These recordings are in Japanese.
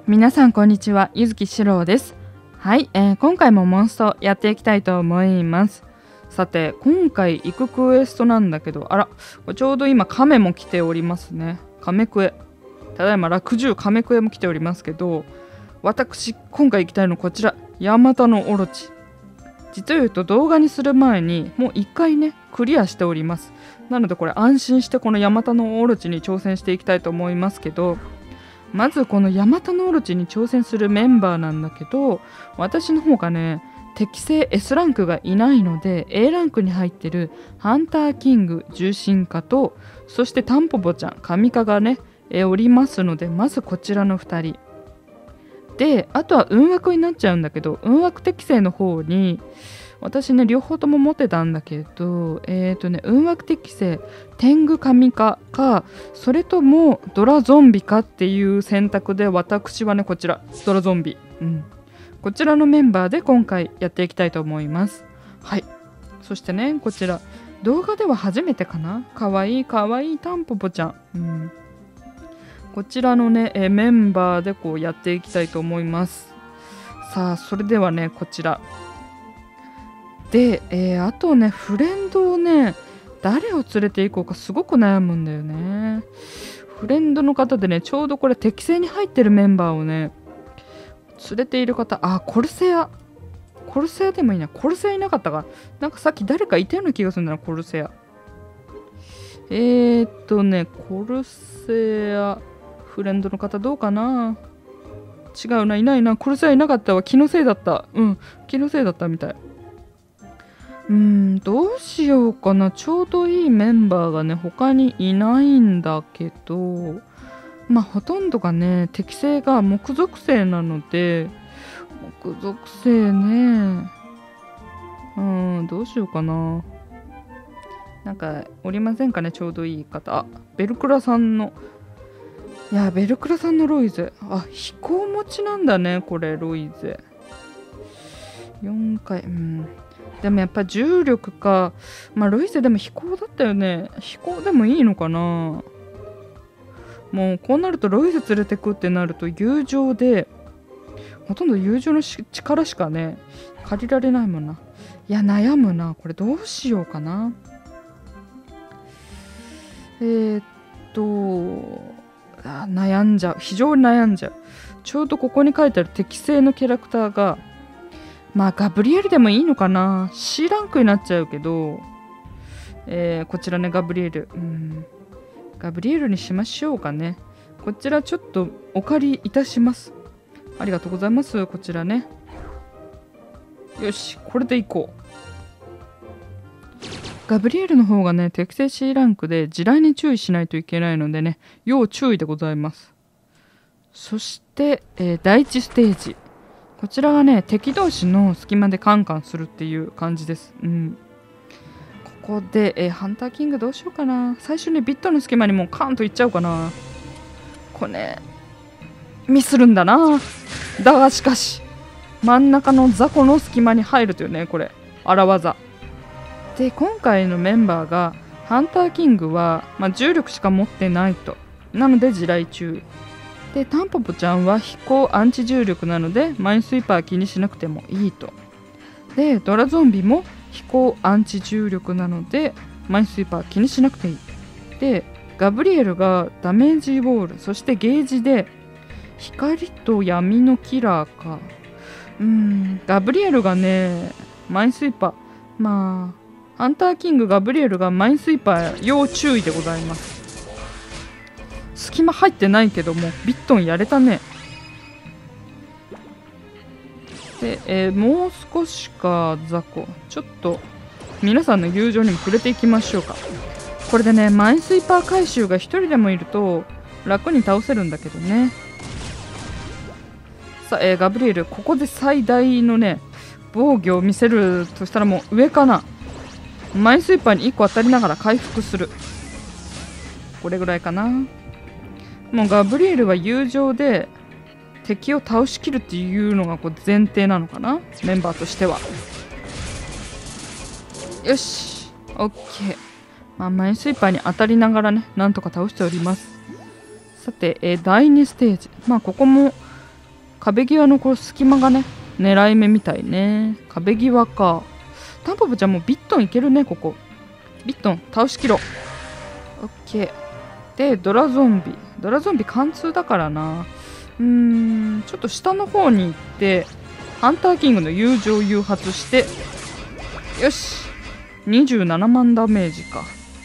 皆さんこんにちは、ゆずきしろうです。はい、今回もモンストやっていきたいと思います。さて、今回行くクエストなんだけど、これちょうど今亀も来ておりますね。亀クエ。ただいま落獣亀クエも来ておりますけど、私今回行きたいのこちら、ヤマタノオロチ。実を言うと動画にする前にもう一回ねクリアしております。なのでこれ安心してこのヤマタノオロチに挑戦していきたいと思いますけど、まずこのヤマタノオロチに挑戦するメンバーなんだけど、私の方がね適正 S ランクがいないので A ランクに入ってるハンターキング重心化と、そしてタンポポちゃん神化がねおりますので、まずこちらの2人で、あとは運枠になっちゃうんだけど、運枠適正の方に私ね両方とも持ってたんだけど、運枠適正天狗神化か、それともドラゾンビかっていう選択で、私はねこちらドラゾンビ、こちらのメンバーで今回やっていきたいと思います。はい、そしてねこちら動画では初めてかな、かわいいかわいいタンポポちゃん、こちらのねメンバーでこうやっていきたいと思います。さあそれではねこちらで、あとねフレンドをね誰を連れて行こうかすごく悩むんだよね。フレンドの方でねちょうどこれ適正に入ってるメンバーをね連れている方、コルセアでもいいな。コルセアいなかったかなんかさっき誰かいたような気がするんだな。コルセアコルセアフレンドの方どうかな。違うな、いないな。コルセアいなかったわ。気のせいだった。気のせいだったみたい。どうしようかな。ちょうどいいメンバーがね他にいないんだけど、ほとんどがね適性が木属性なので、木属性ねどうしようかな。なんかおりませんかね、ちょうどいい方。ベルクラさんのロイゼ。飛行持ちなんだねこれ。ロイゼ4回。でもやっぱ重力か。ロイゼでも飛行だったよね。飛行でもいいのかな。もうこうなるとロイゼ連れてくってなると友情で、ほとんど友情の力しかね借りられないもんな。いや悩むなこれ。どうしようかな。悩んじゃう。非常に悩んじゃう。ちょうどここに書いてある適正のキャラクターがガブリエルでもいいのかな。 C ランクになっちゃうけど、こちらねガブリエルにしましょうかね。こちらちょっとお借りいたします。ありがとうございます。こちらね、よしこれでいこう。ガブリエルの方がね適正 C ランクで地雷に注意しないといけないのでね要注意でございます。そして、第1ステージ、こちらはね敵同士の隙間でカンカンするっていう感じです。ここで、ハンターキングどうしようかな。最初にビットの隙間にもうカーンといっちゃおうかな。これねミスるんだな。だがしかし真ん中の雑魚の隙間に入るというね、これ荒技で、今回のメンバーがハンターキングは、重力しか持ってないと。なので地雷注意で、タンポポちゃんは飛行アンチ重力なのでマインスイーパー気にしなくてもいいと。でドラゾンビも飛行アンチ重力なのでマインスイーパー気にしなくていい。でガブリエルがダメージウォール、そしてゲージで光と闇のキラーか。ガブリエルがねマインスイーパー、ハンターキングガブリエルがマインスイーパー要注意でございます。隙間入ってないけどもビットンやれたね。で、もう少しか雑魚。ちょっと皆さんの友情にも触れていきましょうか。これでねマインスイーパー回収が1人でもいると楽に倒せるんだけどね。さあ、ガブリエルここで最大のね防御を見せるとしたらもう上かな。マインスイーパーに1個当たりながら回復する。これぐらいかな。もうガブリエルは友情で敵を倒しきるっていうのがこう前提なのかな、メンバーとしては。よし OK。マインスイーパーに当たりながらねなんとか倒しております。さて、第2ステージ、ここも壁際のこの隙間がね狙い目みたいね。壁際か。タンポポちゃんもビットンいけるね。ここビットン倒しきろ。オッケー。でドラゾンビ貫通だからな。ちょっと下の方に行ってハンターキングの友情を誘発して、よし27万ダメージか。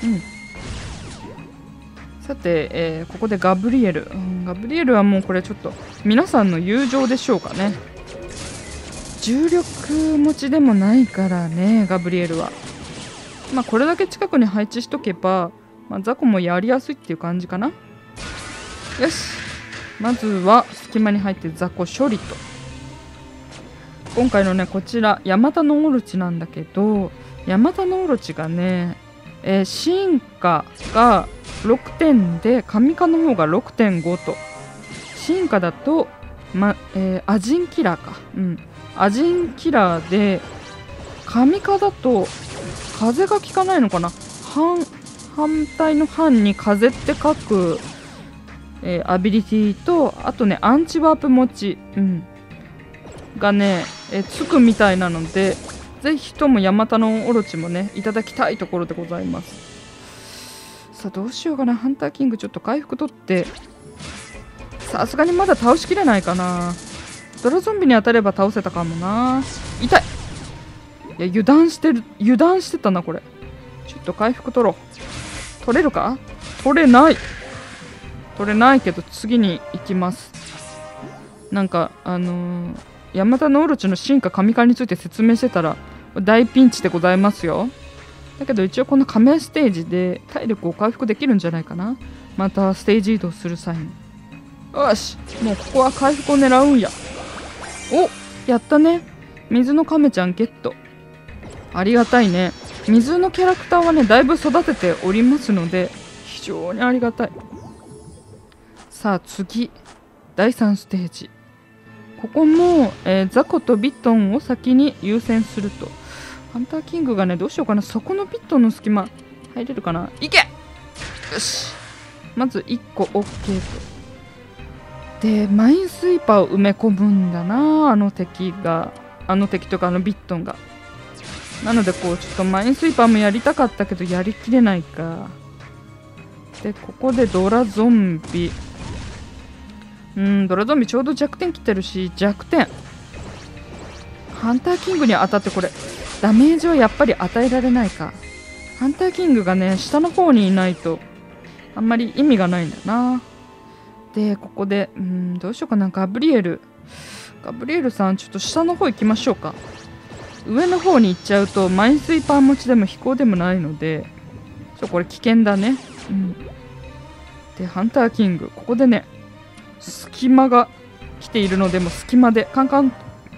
さて、ここでガブリエル、ガブリエルはもうこれちょっと皆さんの友情でしょうかね。重力持ちでもないからね、ガブリエルは。まあこれだけ近くに配置しとけば、ザコもやりやすいっていう感じかな。よし、まずは隙間に入ってザコ処理と。今回のねこちらヤマタノオロチなんだけど、ヤマタノオロチがね、進化が6点で神化の方が 6.5 と。進化だと、アジンキラーか。アジンキラーで、神化だと風が効かないのかな。反対の反に風って書く、アビリティと、あとねアンチワープ持ち、がね、つくみたいなので、ぜひともヤマタノオロチもねいただきたいところでございます。さあどうしようかな。ハンターキングちょっと回復取って、さすがにまだ倒しきれないかな。ドラゾンビに当たれば倒せたかもな。痛い。いや油断してたなこれ。ちょっと回復取ろう。取れるか。取れないけど次に行きます。なんかヤマタノオロチの進化神化について説明してたら大ピンチでございますよ。だけど一応この仮面ステージで体力を回復できるんじゃないかな。またステージ移動する際に。よし、もうここは回復を狙うんや。お、やったね。水の亀ちゃんゲット。ありがたいね。水のキャラクターはねだいぶ育てておりますので非常にありがたい。さあ次第3ステージ。ここも、ザコとビットンを先に優先すると。ハンターキングがねどうしようかな。そこのビットンの隙間入れるかな。いけ。よし、まず1個 OK と。でマインスイーパーを埋め込むんだな、あの敵とかビットンが。なのでこうちょっとマインスイーパーもやりたかったけどやりきれないか。でここでドラゾンビ、ドラゾンビちょうど弱点切ってるし、弱点ハンターキングに当たって、これダメージをやっぱり与えられないか。ハンターキングがね下の方にいないとあんまり意味がないんだな。でここでどうしようかな。ガブリエルさんちょっと下の方行きましょうか。上の方に行っちゃうとマインスイーパー持ちでも飛行でもないのでこれ危険だね。でハンターキングここでね隙間が来ているので、もう隙間でカンカン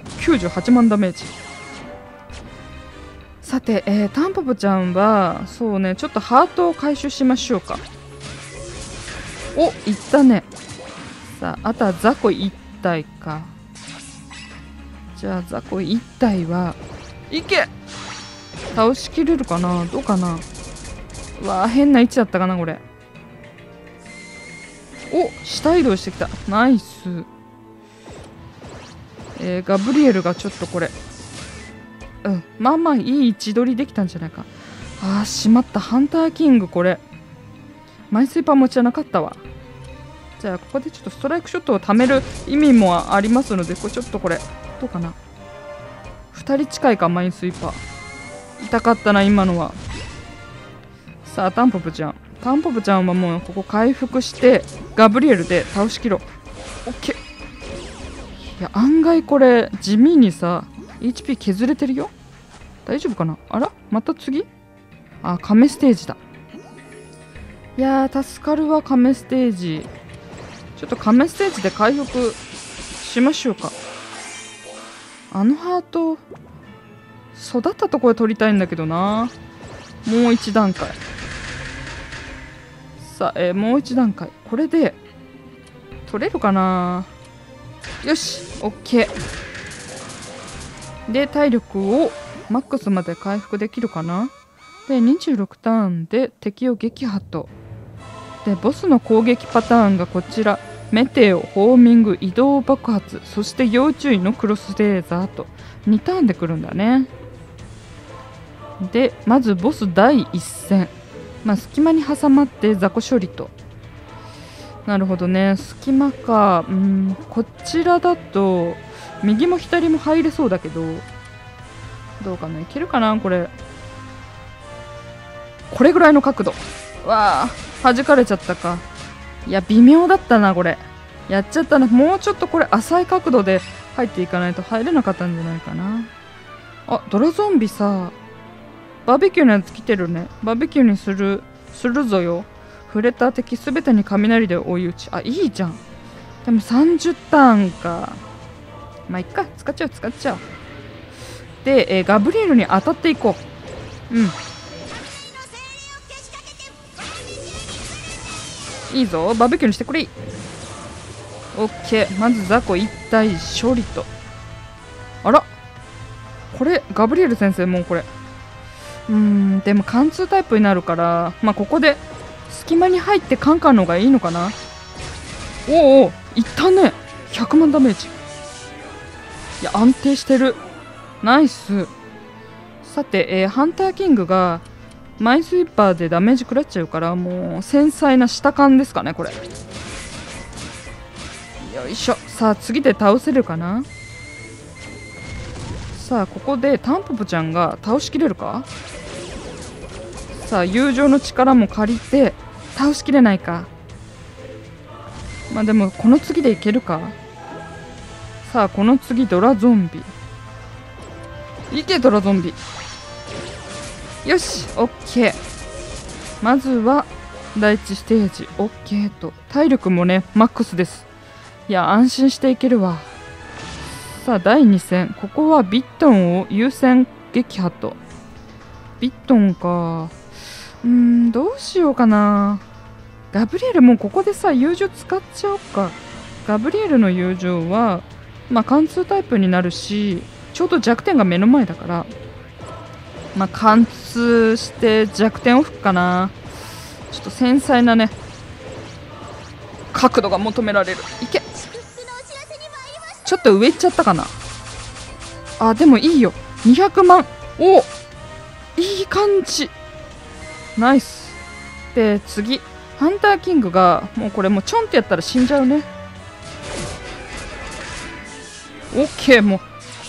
98万ダメージ。さて、タンポポちゃんはそうねちょっとハートを回収しましょうか。お、いったね。さああとはザコ1体か。じゃあザコ1体はいけ。倒しきれるかな。どうかな。うわー変な位置だったかなこれ。お、下移動してきた。ナイス。ガブリエルがちょっとこれまあまあいい位置取りできたんじゃないか。しまった。ハンターキングこれマイスイーパー持ちじゃなかったわ。じゃあここでちょっとストライクショットを貯める意味もありますので、これちょっとこれどうかな。2人近いか。マインスイーパー痛かったな今のは。さあタンポポちゃんはもうここ回復してガブリエルで倒しきろう。オッケー。いや案外これ地味にさ HP 削れてるよ。大丈夫かな。あらまた次亀ステージだ。いやー助かるわ亀ステージ。ちょっと亀ステージで回復しましょうか。あのハート育ったところで取りたいんだけどな。もう一段階。さあ、もう一段階。これで取れるかな。よし OK で体力をマックスまで回復できるかな。で26ターンで敵を撃破と。でボスの攻撃パターンがこちら。 メテオ、ホーミング、移動爆発、そして要注意のクロスレーザーと2ターンで来るんだね。でまずボス第1戦、隙間に挟まって雑魚処理と。なるほどね、隙間か。こちらだと右も左も入れそうだけど、どうかな、いけるかな。これぐらいの角度、わあ弾かれちゃったか。いや微妙だったな、これやっちゃったな。もうちょっとこれ浅い角度で入っていかないと入れなかったんじゃないかな。あ、ドラゾンビさ、バーベキューのやつ来てるね。バーベキューにするぞよ。触れた敵すべてに雷で追い打ち。あ、いいじゃん。でも30ターンか。いっか、使っちゃう。で、ガブリエルに当たっていこう。いいぞ、バーベキューにしてくれ。オッケー、まず雑魚一体処理と。あら、これガブリエル先生、もうこれでも貫通タイプになるから、ここで隙間に入ってカンカンの方がいいのかな。おお、いったね。100万ダメージ。いや安定してる、ナイス。さて、ハンターキングがマイスイッパーでダメージ食らっちゃうから、もう繊細な下感ですかね、これ。よいしょ。さあ次で倒せるかな。さあここでタンポポちゃんが倒しきれるか。さあ友情の力も借りて倒しきれないか。でもこの次でいけるか。さあこの次ドラゾンビ、いけドラゾンビ。よし、オッケー。まずは第1ステージオッケーと。体力もねマックスです。いや安心していけるわ。さあ第2戦、ここはビットンを優先撃破と。ビットンか。どうしようかな。ガブリエルもうここでさ友情使っちゃおうか。ガブリエルの友情は貫通タイプになるし、ちょうど弱点が目の前だから、貫通して弱点オフかな。ちょっと繊細なね角度が求められる。いけ。ちょっと上行っちゃったかな。あ、でもいいよ。200万。お、いい感じ。ナイス。で次ハンターキングがもうこれもうちょんってやったら死んじゃうね。オッケー。もう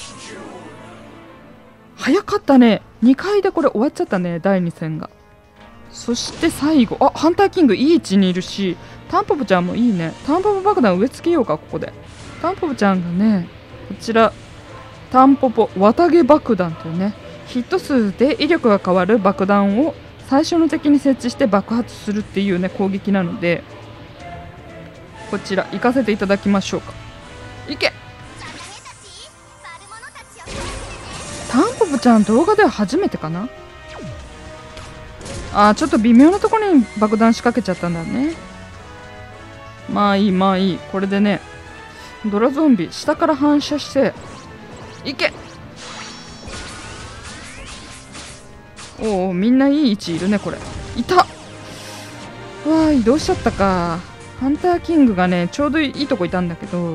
早かったね。2回でこれ終わっちゃったね、第2戦が。そして最後、ハンターキングいい位置にいるし、タンポポちゃんもいいね。タンポポ爆弾植え付けようか、ここで。タンポポちゃんがね、こちらタンポポ綿毛爆弾というね、ヒット数で威力が変わる爆弾を最初の敵に設置して爆発するっていうね攻撃なので、こちら行かせていただきましょうか。いけ。タンポポちゃん動画では初めてかな。ちょっと微妙なところに爆弾仕掛けちゃったんだね。いい。これでねドラゾンビ下から反射していけ。おお、みんないい位置いるね。これいた。移動しちゃったか。ハンターキングがねちょうどいいとこいたんだけど。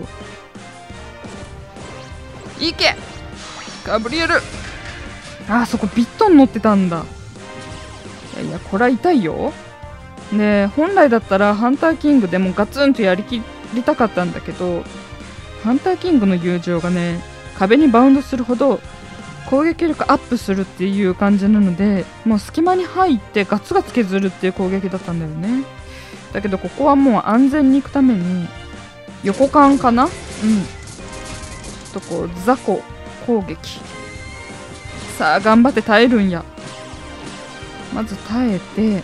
いけガブリエル。そこビットン乗ってたんだ。いやこれは痛いよ。で本来だったらハンターキングでもガツンとやりきりたかったんだけど、ハンターキングの友情がね壁にバウンドするほど攻撃力アップするっていう感じなので、もう隙間に入ってガツガツ削るっていう攻撃だったんだよね。だけどここはもう安全に行くために横間かな。とこう雑魚攻撃。さあ頑張って耐えるんや。まず耐えて、ち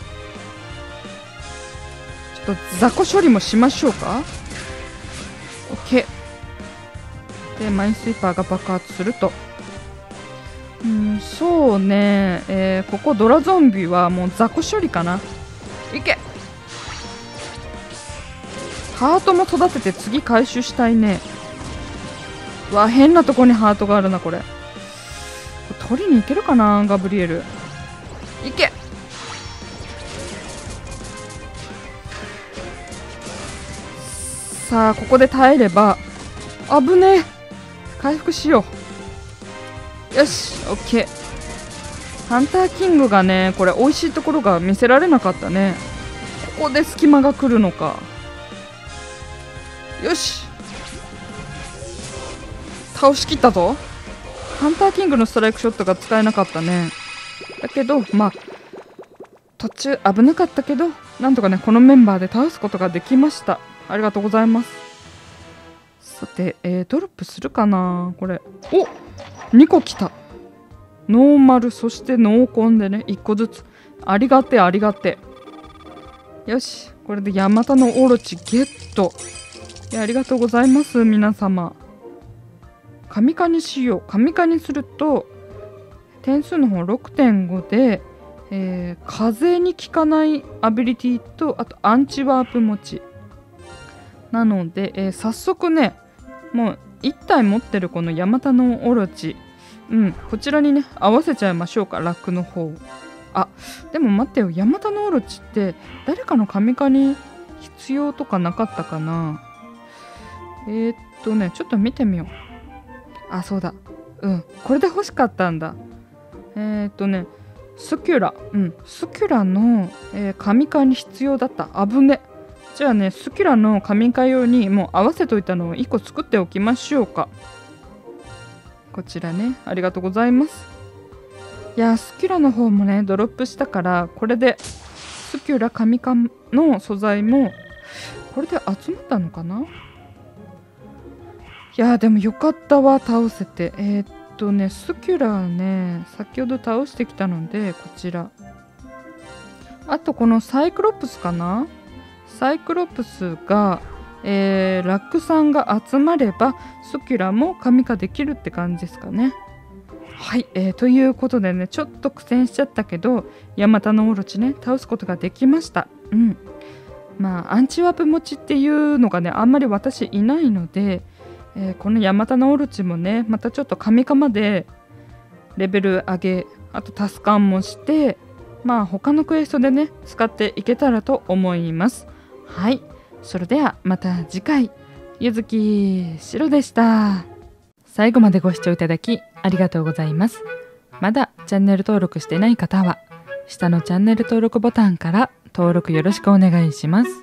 ょっと雑魚処理もしましょうか。 OK でマインスイーパーが爆発すると。そうね、ここドラゾンビはもう雑魚処理かな。いけ。ハートも育てて次回収したいね。変なとこにハートがあるな。これ取りに行けるかな。ガブリエルいけ。ささあここで耐えれば、危ねえ、回復しよう。よし、オッケー。ハンターキングがね、これ美味しいところが見せられなかったね。ここで隙間が来るのか。よし、倒しきったぞ。ハンターキングのストライクショットが使えなかったね。だけどまあ途中危なかったけど、なんとかねこのメンバーで倒すことができました。ありがとうございます。さて、ドロップするかなこれ。お、2個来た。ノーマル、そして濃紺でね、1個ずつ。ありがてえ、ありがてえ。よし、これでヤマタノオロチゲット。いや、ありがとうございます、皆様。神化にしよう。神化にすると、点数の方 6.5 で、風に効かないアビリティと、あとアンチワープ持ち。なので、早速ね、もう1体持ってるこのヤマタノオロチ、こちらにね合わせちゃいましょうか、ラックの方。あ、でも待ってよ、ヤマタノオロチって誰かの神化に必要とかなかったかな。ちょっと見てみよう。あ、そうだ、これで欲しかったんだ。スキュラ、スキュラの、神化に必要だった。危ね。じゃあね、スキュラの神化用にもう合わせといたのを1個作っておきましょうか。こちらね、ありがとうございます。いや、スキュラの方もねドロップしたから、これでスキュラ神化の素材もこれで集まったのかな。いやでもよかったわ、倒せて。スキュラね、先ほど倒してきたので、こちら。あとこのサイクロプスかな。サイクロプスが、ラックさんが集まればスキュラも神化できるって感じですかね。はい、ということでね、ちょっと苦戦しちゃったけどヤマタノオロチね倒すことができました。まあアンチワープ持ちっていうのがねあんまり私いないので、このヤマタノオロチもねまたちょっと神化までレベル上げ、あとタスカンもして、まあ他のクエストでね使っていけたらと思います。はい、それではまた次回。ゆずきしろでした。最後までご視聴いただきありがとうございます。まだチャンネル登録してない方は下のチャンネル登録ボタンから登録よろしくお願いします。